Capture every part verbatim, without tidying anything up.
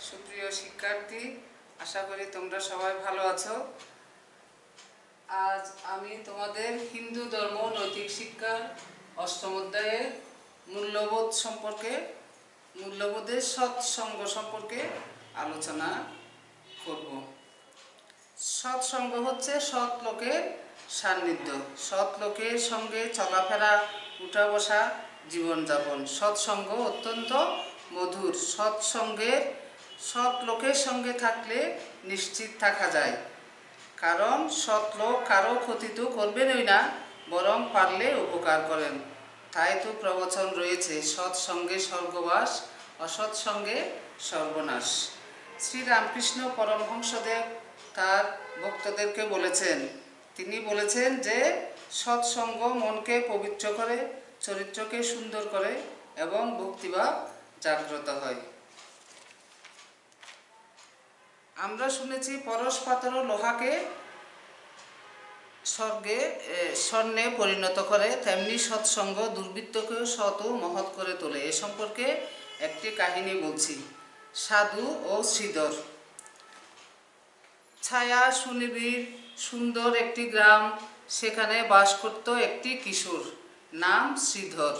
সুপ্রিয় শিক্ষার্থী, আশা করি তোমরা সবাই ভালো আছো। আজ আমি তোমাদের হিন্দু ধর্ম নৈতিক শিক্ষার অষ্টম অধ্যায়ের মূল্যবোধ সম্পর্কে মূল্যবোধের সৎসঙ্গ সম্পর্কে আলোচনা করব। সৎসঙ্গ হচ্ছে সৎ লোকের সান্নিধ্য, সৎ লোকের সঙ্গে চলাফেরা, উঠা বসা, জীবনযাপন। সৎসঙ্গ অত্যন্ত মধুর। সৎসঙ্গের সৎ লোকের সঙ্গে থাকলে নিশ্চিত থাকা যায়, কারণ সৎ লোক কারো ক্ষতি তো করবেনই না, বরং পারলে উপকার করেন। তাই তো প্রবচন রয়েছে, সৎসঙ্গে স্বর্গবাস, অসৎসঙ্গে সর্বনাশ। শ্রীরামকৃষ্ণ পরমহংসদেব তার ভক্তদেরকে বলেছেন, তিনি বলেছেন যে সৎসঙ্গ মনকে পবিত্র করে, চরিত্রকে সুন্দর করে এবং ভক্তিভাব জাগ্রত হয়। আমরা শুনেছি পরশ পাথর লোহাকে স্বর্গে স্বর্ণে পরিণত করে, তেমনি সৎসঙ্গ দুর্বৃত্তকেও সৎ ও মহৎ করে তোলে। এ সম্পর্কে একটি কাহিনী বলছি। সাধু ও শ্রীধর। ছায়া সুনিবিড় সুন্দর একটি গ্রাম, সেখানে বাস করত একটি কিশোর, নাম শ্রীধর।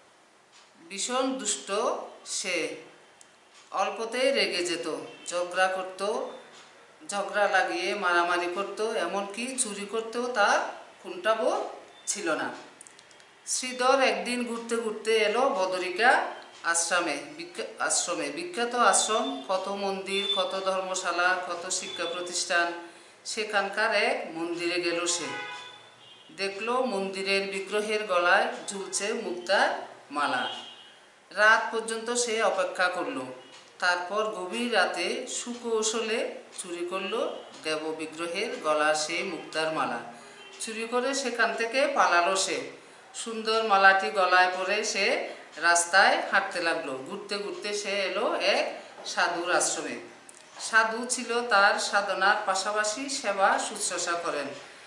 ভীষণ দুষ্ট সে, অল্পতেই রেগে যেত, ঝগড়া করত, ঝগড়া লাগিয়ে মারামারি করত, এমনকি চুরি করতেও তার কুণ্ঠাবোধ ছিল না। শ্রীধর একদিন ঘুরতে ঘুরতে এলো বদরিকা আশ্রমে আশ্রমে বিখ্যাত আশ্রম, কত মন্দির, কত ধর্মশালা, কত শিক্ষা প্রতিষ্ঠান। সেখানকার এক মন্দিরে গেল সে। দেখলো মন্দিরের বিগ্রহের গলায় ঝুলছে মুক্তার মালা। রাত পর্যন্ত সে অপেক্ষা করলো। তারপর গভীর রাতে সুকৌশলে চুরি করলো দেব বিগ্রহের গলার সেই মুক্তার মালা। চুরি করে সেখান থেকে পালালো সে। সুন্দর মালাটি গলায় পরে সে রাস্তায় হাঁটতে লাগলো। ঘুরতে ঘুরতে সে এলো এক সাধুর আশ্রমে। সাধু ছিল তার সাধনার পাশাপাশি সেবা শুশ্রূষা করেন।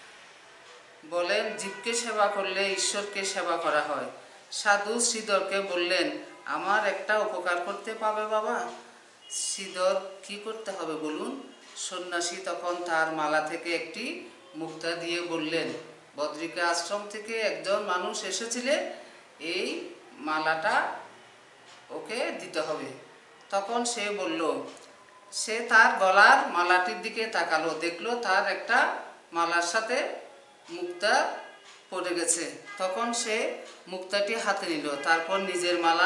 বলেন, জীবকে সেবা করলে ঈশ্বরকে সেবা করা হয়। সাধু শ্রীধরকে বললেন, আমার একটা উপকার করতে পাবে বাবা? শ্রীধর, কি করতে হবে বলুন? সন্ন্যাসী তখন তার মালা থেকে একটি মুক্তা দিয়ে বললেন, বদরিকা আশ্রম থেকে একজন মানুষ এসেছিলেন, এই মালাটা ওকে দিতে হবে। তখন সে বলল, সে তার গলার মালাটির দিকে তাকালো, দেখলো তার একটা মালার সাথে মুক্তা পড়ে গেছে। তখন সে মুক্তাটি হাতে নিল। তারপর নিজের মালা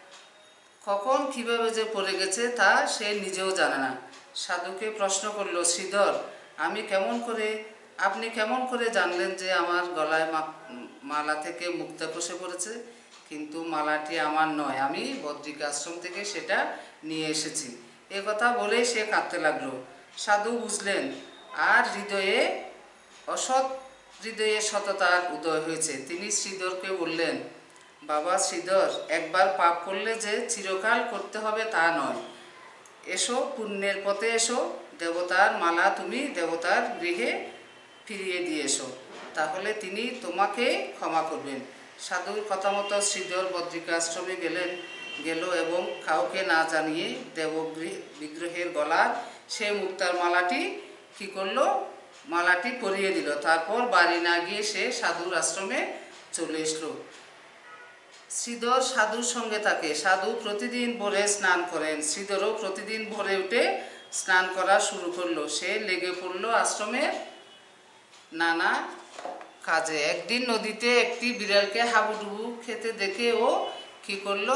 কখন কিভাবে যে পড়ে গেছে তা সে নিজেও জানে না। সাধুকে প্রশ্ন করলো, শ্রীধর, আমি কেমন করে আপনি কেমন করে জানলেন যে আমার গলায় মালা থেকে মুক্তা খসে পড়েছে? কিন্তু মালাটি আমার নয়, আমি বদ্রিকা আশ্রম থেকে সেটা নিয়ে এসেছি। এ কথা বলেই সে কাঁদতে লাগলো। সাধু বুঝলেন আর হৃদয়ে অসৎ হৃদয়ে সততার উদয় হয়েছে। তিনি শ্রীধরকে বললেন, বাবা শ্রীধর, একবার পাপ করলে যে চিরকাল করতে হবে তা নয়। এসো, পুণ্যের পথে এসো, দেবতার মালা তুমি দেবতার গৃহে ফিরিয়ে দিয়ে এসো, তাহলে তিনি তোমাকে ক্ষমা করবেন। সাধুর কথা মতো শ্রীধর বদ্রিকা আশ্রমে গেলেন গেল এবং কাউকে না জানিয়ে দেব বিগ্রহের গলার সে মুক্তার মালাটি কি করলো, মালাটি পরিয়ে দিল। তারপর বাড়ি না গিয়ে সে সাধুর আশ্রমে চলে আসলো। শ্রীধর সাধুর সঙ্গে থাকে। সাধু প্রতিদিন ভোরে স্নান করেন। শ্রীধরও প্রতিদিন ভোরে উঠে স্নান করা শুরু করলো। সে লেগে পড়লো আশ্রমের নানা কাজে। একদিন নদীতে একটি বিড়ালকে হাবুডুবু খেতে দেখে ও কি করলো,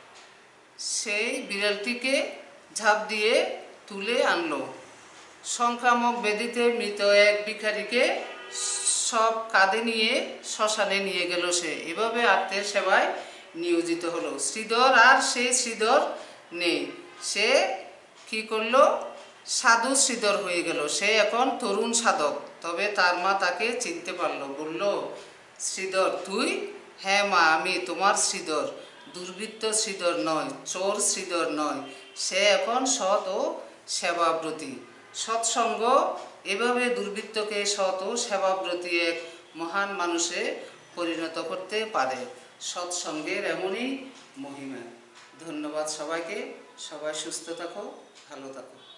সেই বিড়ালটিকে ঝাঁপ দিয়ে তুলে আনলো। সংক্রামক ব্যাধিতে মৃত এক ভিখারিকে সব কাঁধে নিয়ে শ্মশানে নিয়ে গেল সে। এভাবে আত্মের সেবায় নিয়োজিত হলো। শ্রীধর আর সেই শ্রীধর নেই। সে কি করলো, সাধু শ্রীধর হয়ে গেল। সে এখন তরুণ সাধক। তবে তার মা তাকে চিনতে পারলো। বলল, শ্রীধর তুই? হ্যাঁ মা, আমি তোমার শ্রীধর, দুর্বৃত্ত শ্রীধর নয়, চোর শ্রীধর নয়। সে এখন সৎ ও সেবাব্রতী। সৎসঙ্গ এভাবে দুর্বৃত্তকে সৎ ও সেবাব্রতী এক মহান মানুষে পরিণত করতে পারে। সৎসঙ্গের এমনই মহিমা। ধন্যবাদ সবাইকে। সবাই সুস্থ থাকো, ভালো থাকো।